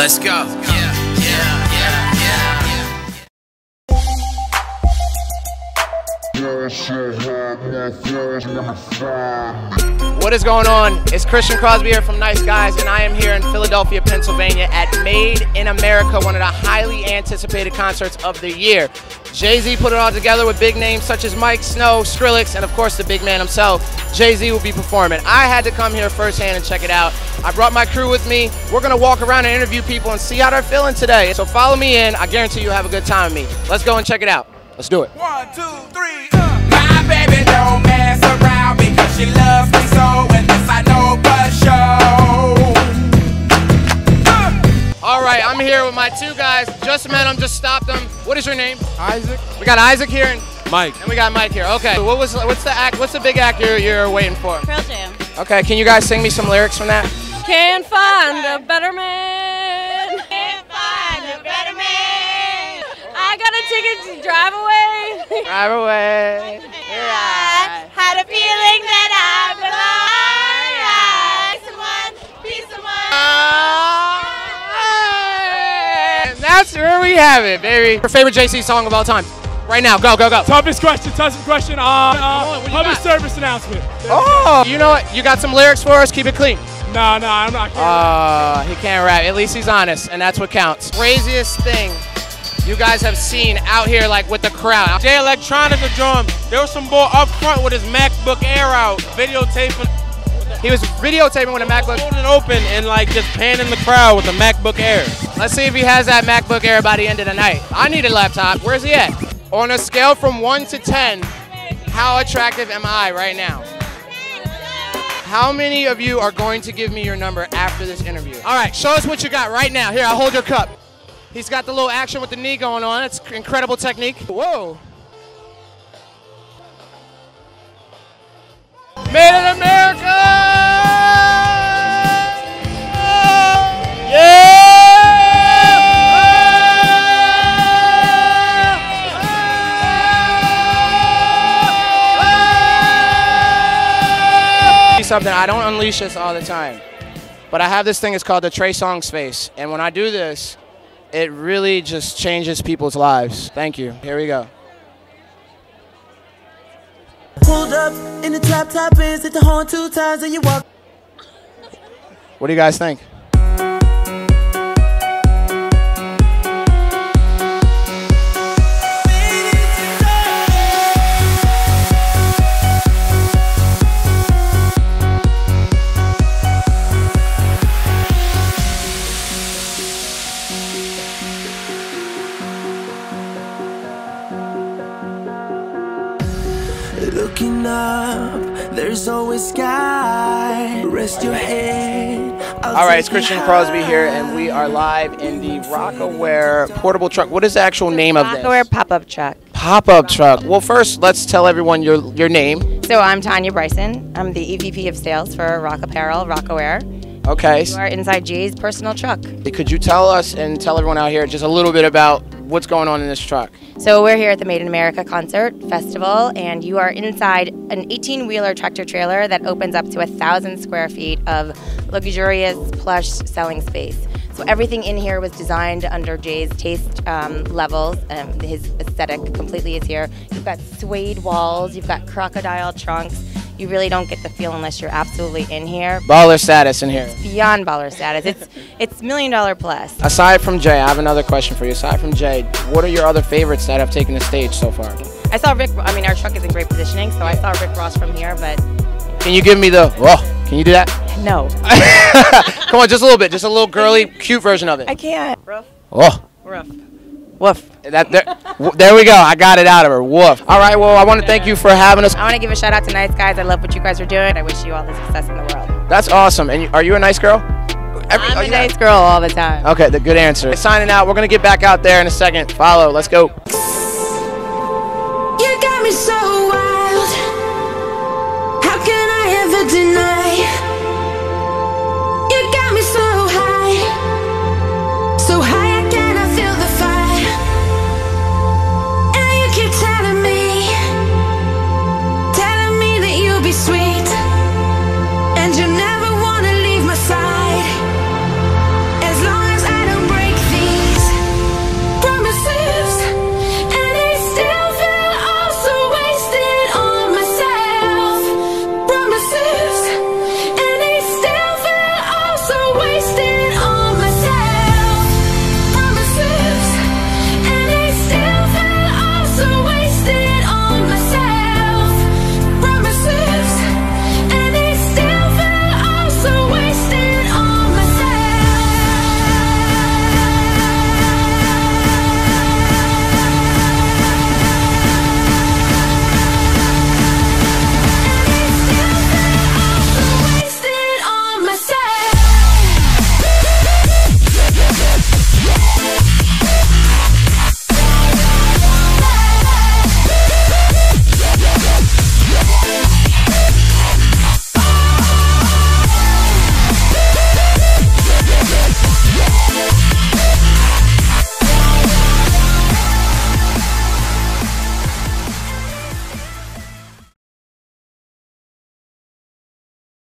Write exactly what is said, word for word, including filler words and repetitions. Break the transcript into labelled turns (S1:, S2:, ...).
S1: Let's go. Yeah, yeah, yeah, yeah,
S2: yeah. What is going on? It's Christian Crosby here from Nice Guys, and I am here in Philadelphia, Pennsylvania at Made in America, one of the highly anticipated concerts of the year. Jay-Z put it all together with big names such as Mike Snow, Skrillex, and of course the big man himself, Jay-Z, will be performing. I had to come here firsthand and check it out. I brought my crew with me. We're gonna walk around and interview people and see how they're feeling today. So follow me in. I guarantee you'll have a good time with me. Let's go and check it out. Let's do it.
S3: One, two, three. Uh. My baby don't mess around because she loves me so, and this I know for sure. Uh.
S2: All right, I'm here with my two guys. Just met them, just stopped them. What is your name?
S4: Isaac.
S2: We got Isaac here and
S4: Mike.
S2: And we got Mike here. Okay. What was what's the act? What's the big act you're, you're waiting for?
S5: Pearl Jam.
S2: Okay. Can you guys sing me some lyrics from that?
S5: Can't find a better man. Can't find a better man. I got a ticket to drive away.
S2: Drive away.
S5: I had a feeling that I belong. Someone, be someone.
S2: And that's where we have it, baby. Your favorite J C song of all time? Right now, go, go, go.
S4: Toughest question, toughest question. Uh, uh,
S2: on,
S4: public service announcement.
S2: Oh, you know what? You got some lyrics for us? Keep it clean.
S4: No, no, I'm not.
S2: Oh, uh, he can't rap. At least he's honest, and that's what counts. Craziest thing you guys have seen out here, like with the crowd.
S6: Jay Electronica drum. There was some boy up front with his MacBook Air out, videotaping.
S2: He was videotaping with a MacBook.
S6: Holding it open and like just panning the crowd with a MacBook Air.
S2: Let's see if he has that MacBook Air by the end of the night. I need a laptop. Where's he at? On a scale from one to ten, how attractive am I right now? How many of you are going to give me your number after this interview? All right, show us what you got right now. Here, I'll hold your cup. He's got the little action with the knee going on. It's incredible technique. Whoa. Made in America! Yeah! Something, I don't unleash this all the time, but I have this thing, it's called the Trey Songz face, and when I do this, it really just changes people's lives. Thank you. Here we go.
S7: Pulled up in the top top ends, hit the horn two times and you walk.
S2: What do you guys think?
S7: Looking up, there's always sky. Rest your head.
S2: All right, it's Christian Crosby here, and we are live in the Rocawear portable truck. What is the actual name of this?
S5: Rocawear pop-up truck.
S2: Pop-up truck. Well, first, let's tell everyone your your name.
S5: So I'm Tanya Bryson. I'm the E V P of Sales for Rock Apparel, Rocawear.
S2: Okay.
S5: You are inside Jay's personal truck.
S2: Could you tell us and tell everyone out here just a little bit about what's going on in this truck?
S5: So we're here at the Made in America Concert Festival, and you are inside an eighteen-wheeler tractor trailer that opens up to a thousand square feet of luxurious, plush selling space. So everything in here was designed under Jay's taste um, levels, and his aesthetic completely is here. You've got suede walls, you've got crocodile trunks. You really don't get the feel unless you're absolutely in here.
S2: Baller status in here.
S5: Beyond baller status. It's it's million dollar plus.
S2: Aside from Jay, I have another question for you. Aside from Jay, what are your other favorites that have taken the stage so far?
S5: I saw Rick, I mean, our truck is in great positioning, so I saw Rick Ross from here, but...
S2: Can you give me the, whoa, can you do that?
S5: No.
S2: Come on, just a little bit, just a little girly, cute version of it.
S5: I can't. Woof.
S2: Oh.
S5: Woof. Woof.
S2: That, there, there we go. I got it out of her. Woof. All right, well, I want to thank you for having us.
S5: I want to give a shout out to Nice Guys. I love what you guys are doing. I wish you all the success in the world.
S2: That's awesome. And you, are you a nice girl? Every,
S5: I'm a nice girl all the time.
S2: Okay, the good answer. Signing out. We're going to get back out there in a second. Follow. Let's go.